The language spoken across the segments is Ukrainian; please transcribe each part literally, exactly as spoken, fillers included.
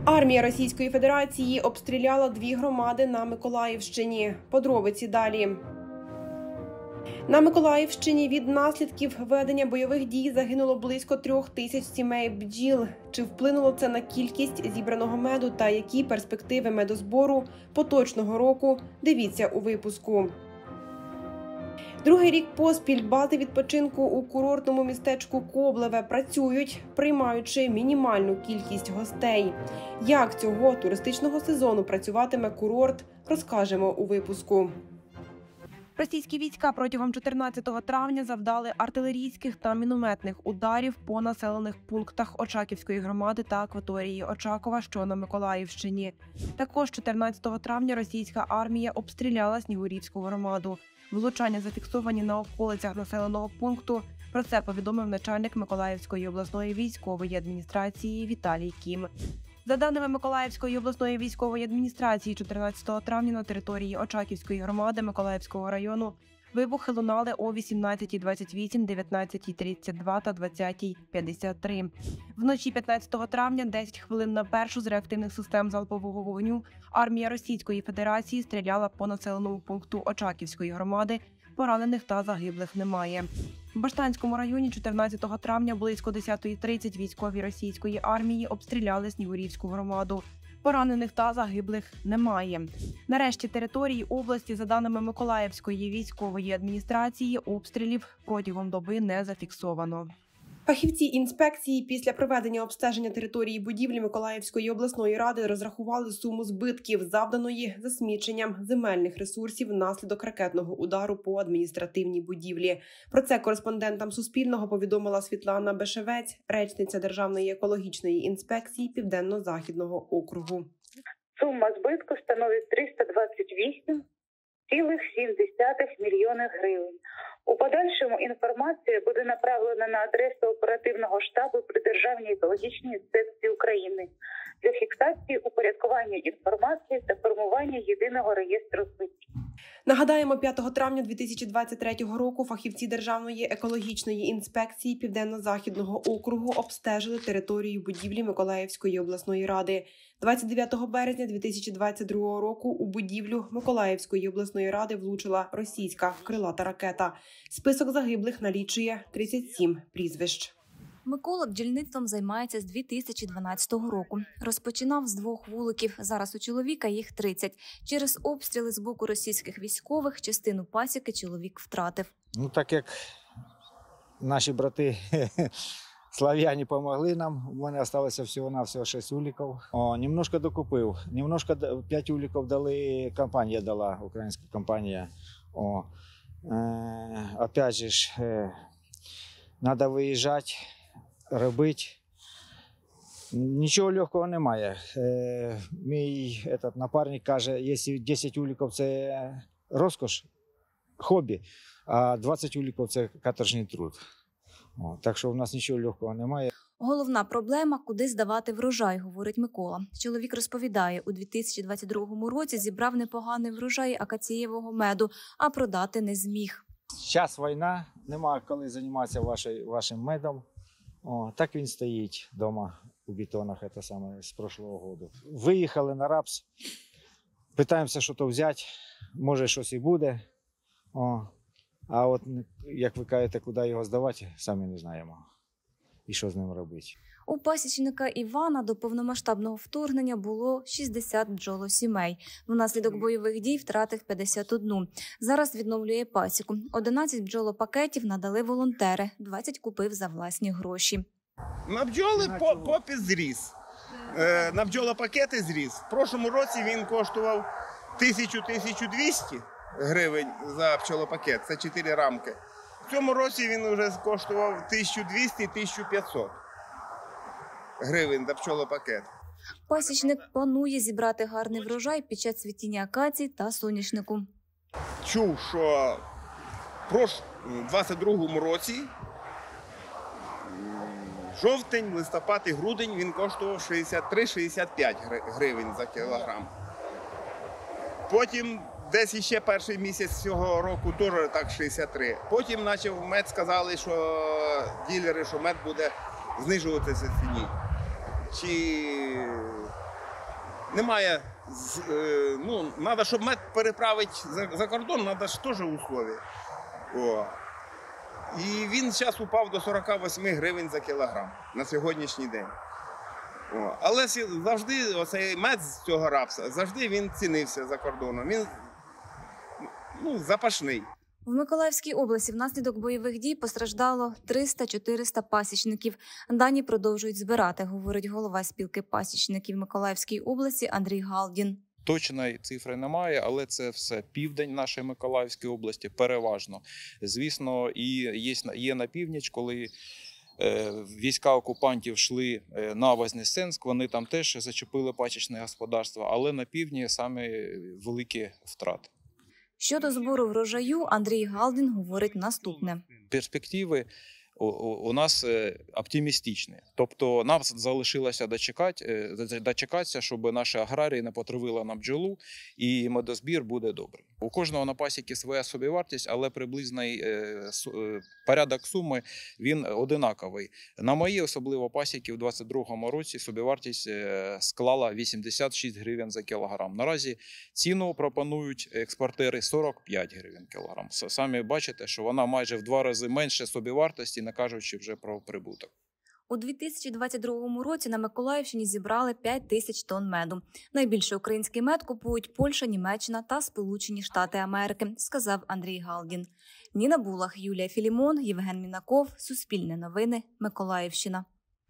Армія Російської Федерації обстріляла дві громади на Миколаївщині. Подробиці далі. На Миколаївщині від наслідків ведення бойових дій загинуло близько трьох тисяч сімей бджіл. Чи вплинуло це на кількість зібраного меду та які перспективи медозбору поточного року? Дивіться у випуску. Другий рік поспіль бази відпочинку у курортному містечку Коблеве працюють, приймаючи мінімальну кількість гостей. Як цього туристичного сезону працюватиме курорт, розкажемо у випуску. Російські війська протягом чотирнадцятого травня завдали артилерійських та мінометних ударів по населених пунктах Очаківської громади та акваторії Очакова, що на Миколаївщині. Також чотирнадцятого травня російська армія обстріляла Снігурівську громаду. Влучання зафіксовані на околицях населеного пункту. Про це повідомив начальник Миколаївської обласної військової адміністрації Віталій Кім. За даними Миколаївської обласної військової адміністрації, чотирнадцятого травня на території Очаківської громади Миколаївського району вибухи лунали о вісімнадцятій двадцять вісім, дев'ятнадцятій тридцять два та двадцятій п'ятдесят три. Вночі п'ятнадцятого травня, десять хвилин на першу з реактивних систем залпового вогню, армія Російської Федерації стріляла по населеному пункту Очаківської громади. Поранених та загиблих немає. В Баштанському районі чотирнадцятого травня близько десятої тридцять військові російської армії обстріляли Снігурівську громаду. Поранених та загиблих немає. Нарешті території області, за даними Миколаївської військової адміністрації, обстрілів протягом доби не зафіксовано. Фахівці інспекції після проведення обстеження території будівлі Миколаївської обласної ради розрахували суму збитків, завданої засміченням земельних ресурсів внаслідок ракетного удару по адміністративній будівлі. Про це кореспондентам Суспільного повідомила Світлана Бешевець, речниця Державної екологічної інспекції Південно-Західного округу. Сума збитку становить триста двадцять вісім цілих сім десятих мільйона гривень. У подальшому інформація буде направлена на адресу оперативного штабу при Державній екологічній інспекції України для фіксації упорядкування інформації та формування єдиного реєстру збитків. Нагадаємо, п'ятого травня дві тисячі двадцять третього року фахівці Державної екологічної інспекції Південно-Західного округу обстежили територію будівлі Миколаївської обласної ради. двадцять дев'ятого березня дві тисячі двадцять другого року у будівлю Миколаївської обласної ради влучила російська крилата ракета. Список загиблих налічує тридцять сім прізвищ. Микола бджільництвом займається з дві тисячі дванадцятого року. Розпочинав з двох вуликів, зараз у чоловіка їх тридцять. Через обстріли з боку російських військових частину пасіки чоловік втратив. Ну, так як наші брати слав'яні допомогли нам, у мене залишилося всього-навсього шість уліків. О, немножко докупив, немножко п'ять уліків дали, компанія дала, українська компанія. О, е, опять же ж, е, треба виїжджати, робити. Нічого легкого немає. Е, мій этот, напарник каже, якщо десять уліків – це розкош, хобі, а двадцять уліків – це каторжний труд. О, так що в нас нічого легкого немає. Головна проблема – куди здавати врожай, говорить Микола. Чоловік розповідає, у дві тисячі двадцять другому році зібрав непоганий врожай акацієвого меду, а продати не зміг. Зараз війна, немає коли займатися вашим, вашим медом. О, так він стоїть вдома у бетонах, це саме з прошлого року. Виїхали на рапс, питаємося щось взяти, може щось і буде. О, а от, як ви кажете, куди його здавати, самі не знаємо. І що з ним робити. У пасічника Івана до повномасштабного вторгнення було шістдесят бджолосімей. Внаслідок бойових дій втратив п'ятдесят одну. Зараз відновлює пасіку. одинадцять бджолопакетів надали волонтери, двадцять купив за власні гроші. На бджоли по, попіс зріс, е, на бджолопакети зріс. В прошлому році він коштував тисячу - тисячу двісті гривень за бджолопакет, це чотири рамки. В цьому році він вже коштував тисячу двісті - тисячу п'ятсот гривень за пчолопакет. Пасічник планує зібрати гарний врожай під час цвітіння акацій та соняшнику. Чув, що в двадцять другому році жовтень, листопад і грудень він коштував шістдесят три - шістдесят п'ять гривень за кілограм. Потім десь ще перший місяць цього року теж так шістдесят три. Потім почав мед, сказали, що ділери, що мед буде знижуватися в ціні. Чи немає, е, ну, треба, щоб мед переправити за, за кордон, треба ж теж условия. О. І він зараз упав до сорок вісім гривень за кілограм на сьогоднішній день. О. Але завжди оцей мед з цього рапса, завжди він цінився за кордоном. Він, ну, запашний. В Миколаївській області внаслідок бойових дій постраждало триста-чотириста пасічників. Дані продовжують збирати, говорить голова спілки пасічників Миколаївській області Андрій Галдін. Точної цифри немає, але це все південь нашої Миколаївської області, переважно. Звісно, і є, є на північ, коли е, війська окупантів йшли на Вознесенськ, вони там теж зачепили пасічне господарство, але на півдні саме великі втрати. Щодо збору врожаю, Андрій Галдін говорить наступне. Перспективи у, у нас оптимістичні. Тобто нам залишилося дочекати, дочекатися, щоб наші аграрії не потравили на бджолу, і медозбір буде добрий. У кожного на пасіки своя собівартість, але приблизний е, е, порядок суми він одинаковий. На мої особливо пасіки в двадцять другому році собівартість е, склала вісімдесят шість гривень за кілограм. Наразі ціну пропонують експортери сорок п'ять гривень кілограм. Самі бачите, що вона майже в два рази менше собівартості, не кажучи вже про прибуток. У дві тисячі двадцять другому році на Миколаївщині зібрали п'ять тисяч тонн меду. Найбільше український мед купують Польща, Німеччина та Сполучені Штати Америки, сказав Андрій Галдін. Ніна Булах, Юлія Філімон, Євген Мінаков, Суспільне новини, Миколаївщина.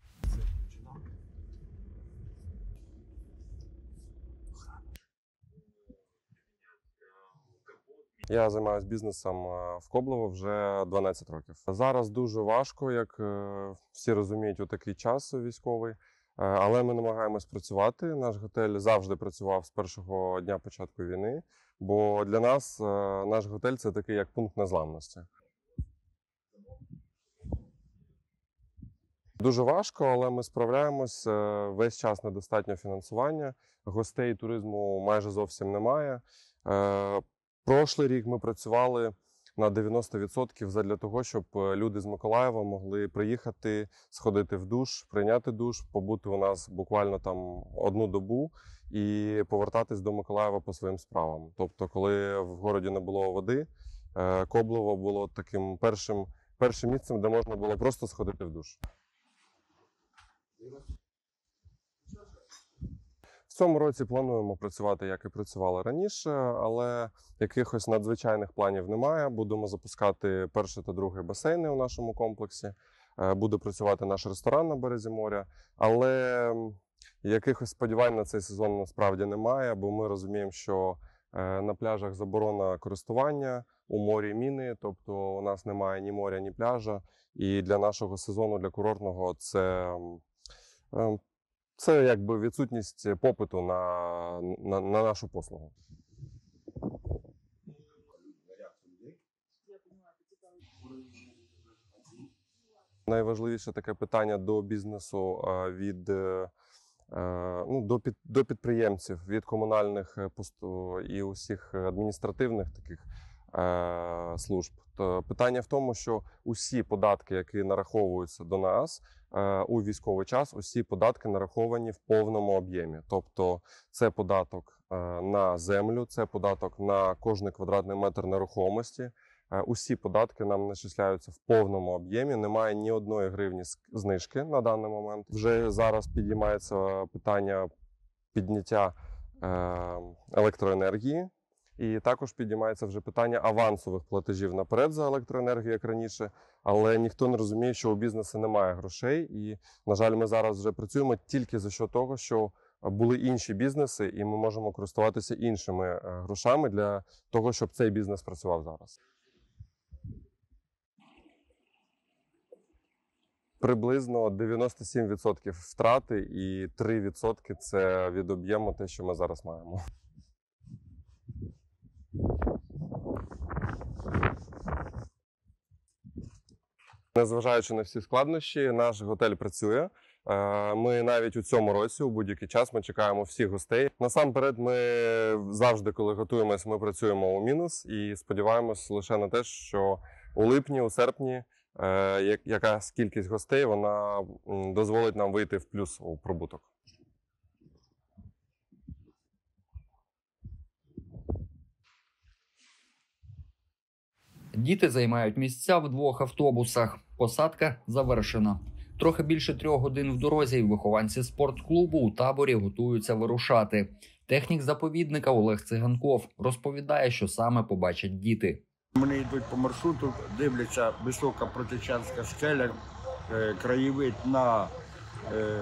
Я займаюся бізнесом в Коблево вже дванадцять років. Зараз дуже важко, як всі розуміють, у такий час військовий, але ми намагаємось працювати. Наш готель завжди працював з першого дня початку війни, бо для нас наш готель – це такий як пункт незламності. Дуже важко, але ми справляємось. Весь час недостатньо фінансування, гостей туризму майже зовсім немає. Прошлий рік ми працювали на дев'яносто відсотків задля того, щоб люди з Миколаєва могли приїхати, сходити в душ, прийняти душ, побути у нас буквально там одну добу і повертатись до Миколаєва по своїм справам. Тобто, коли в городі не було води, Коблево було таким першим, першим місцем, де можна було просто сходити в душ. В цьому році плануємо працювати, як і працювали раніше, але якихось надзвичайних планів немає. Будемо запускати перший та другий басейни у нашому комплексі. Буде працювати наш ресторан на березі моря. Але якихось сподівань на цей сезон насправді немає, бо ми розуміємо, що на пляжах заборона користування, у морі міни, тобто у нас немає ні моря, ні пляжа. І для нашого сезону, для курортного, це... Це якби відсутність попиту на, на, на нашу послугу. Найважливіше таке питання до бізнесу від ну, до, під, до підприємців, від комунальних посту і усіх адміністративних таких е, служб. То питання в тому, що усі податки, які нараховуються до нас е, у військовий час, усі податки нараховані в повному об'ємі. Тобто це податок е, на землю, це податок на кожний квадратний метр нерухомості. Е, усі податки нам начисляються в повному об'ємі, немає ні одної гривні знижки на даний момент. Вже зараз підіймається питання підняття е, електроенергії. І також підіймається вже питання авансових платежів наперед за електроенергію, як раніше. Але ніхто не розуміє, що у бізнесу немає грошей. І, на жаль, ми зараз вже працюємо тільки за що того, що були інші бізнеси, і ми можемо користуватися іншими грошами для того, щоб цей бізнес працював зараз. Приблизно дев'яносто сім відсотків втрати і три відсотки – це від об'єму те, що ми зараз маємо. Незважаючи на всі складнощі, наш готель працює. Ми навіть у цьому році, у будь-який час, ми чекаємо всіх гостей. Насамперед, ми завжди, коли готуємося, ми працюємо у мінус і сподіваємось лише на те, що у липні, у серпні якась кількість гостей, вона дозволить нам вийти в плюс у прибуток. Діти займають місця в двох автобусах. Посадка завершена. Трохи більше трьох годин в дорозі і вихованці спортклубу у таборі готуються вирушати. Технік заповідника Олег Циганков розповідає, що саме побачать діти. Вони йдуть по маршруту, дивляться висока Протичанська скеля, е, краєвид на е,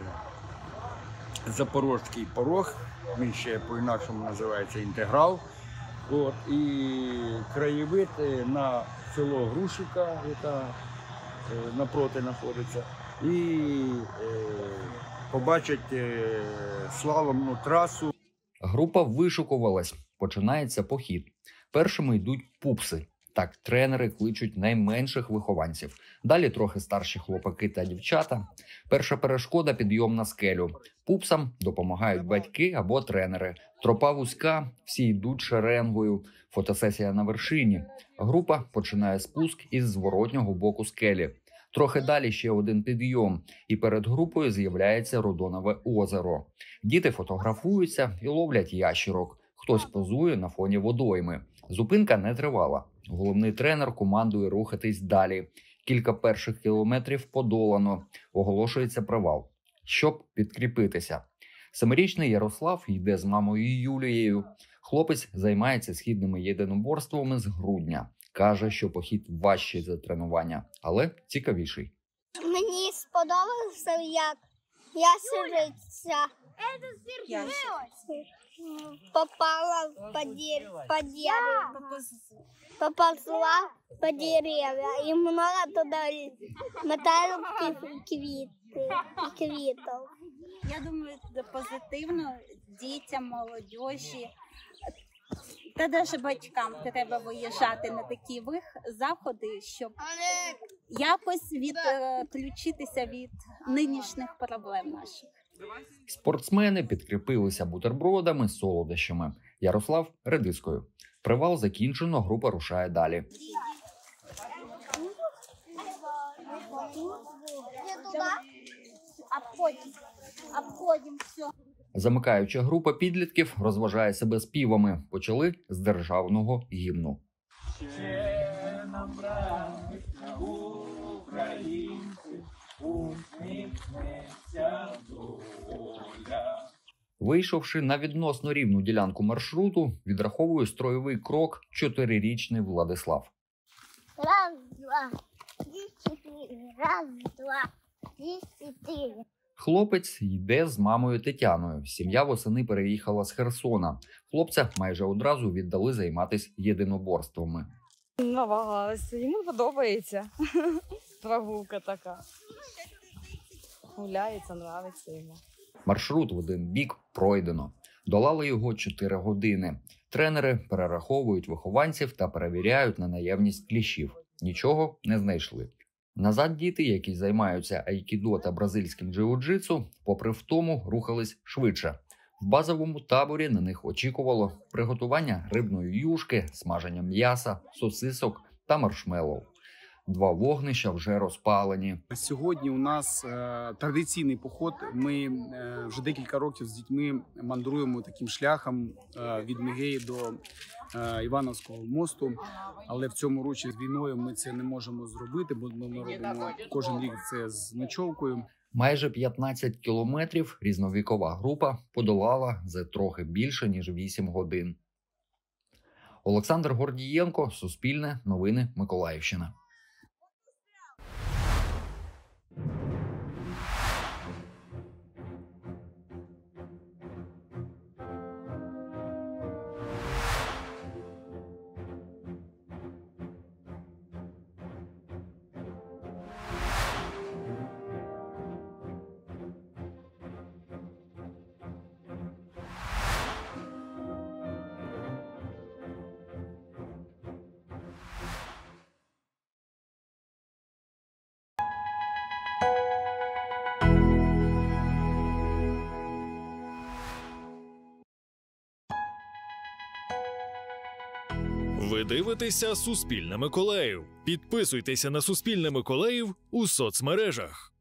Запорозький порог, він ще по-інакшому називається Інтеграл. От, і краєвид на село Грушівка, яка е, напроти знаходиться, і е, побачать е, слаломну трасу. Група вишукувалась. Починається похід. Першими йдуть пупси. Так тренери кличуть найменших вихованців. Далі трохи старші хлопаки та дівчата. Перша перешкода – підйом на скелю. Пупсам допомагають батьки або тренери. Тропа вузька, всі йдуть шеренгою. Фотосесія на вершині. Група починає спуск із зворотнього боку скелі. Трохи далі ще один підйом, і перед групою з'являється Родонове озеро. Діти фотографуються і ловлять ящерок. Хтось позує на фоні водойми. Зупинка не тривала. Головний тренер командує рухатись далі. Кілька перших кілометрів подолано. Оголошується привал. Щоб підкріпитися. Семирічний Ярослав йде з мамою Юлією. Хлопець займається східними єдиноборствами з грудня. Каже, що похід важчий за тренування, але цікавіший. Мені сподобалося, як ящериця попала по дереву, поползла по дерев'я, і много туди металів квіти, квітів. Я думаю, це позитивно дітям, молодіжі. Та навіть батькам треба виїжджати на такі заходи, щоб якось відключитися від нинішніх проблем наших. Спортсмени підкріпилися бутербродами, солодощами. Ярослав – редискою. Привал закінчено, група рушає далі. Обходимо все. Замикаюча група підлітків розважає себе співами. Почали з державного гімну. Ще нам, братися, українці, усміхнеться доля. Вийшовши на відносно рівну ділянку маршруту, відраховує строєвий крок чотирирічний Владислав. Раз, два, чотири, раз, два, чотири. Хлопець йде з мамою Тетяною. Сім'я восени переїхала з Херсона. Хлопця майже одразу віддали займатися єдиноборствами. Навагалася, йому подобається. Прогулка така. Гуляється, подобається йому. Маршрут в один бік пройдено. Долали його чотири години. Тренери перераховують вихованців та перевіряють на наявність кліщів. Нічого не знайшли. Назад діти, які займаються айкідо та бразильським джиу-джитсу, попри втому, рухались швидше. В базовому таборі на них очікувало приготування рибної юшки, смаження м'яса, сосисок та маршмеллоу. Два вогнища вже розпалені. Сьогодні у нас е, традиційний поход. Ми е, вже декілька років з дітьми мандруємо таким шляхом е, від Мегеї до е, Івановського мосту. Але в цьому році з війною ми це не можемо зробити, бо ми робимо кожен рік це з ночовкою. Майже п'ятнадцять кілометрів різновікова група подолала за трохи більше, ніж вісім годин. Олександр Гордієнко, Суспільне, Новини, Миколаївщина. Ви дивитеся «Суспільне Миколаїв». Підписуйтеся на «Суспільне Миколаїв» у соцмережах.